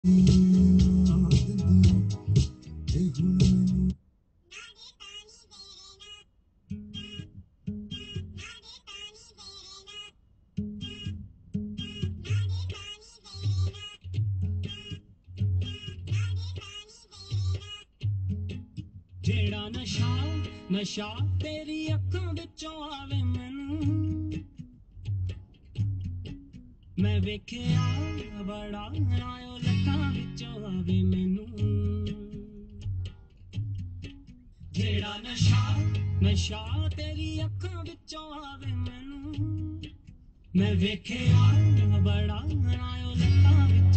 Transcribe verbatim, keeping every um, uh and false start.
जेड़ा नशा नशा तेरी अखां विचों आवे मैनू मैं वेख्या बड़ा आयो लखां विचों आवे मैनू जेड़ा नशा नशा तेरी अखां विचों आवे मैनू मैं वेख्या बड़ा आयो लखां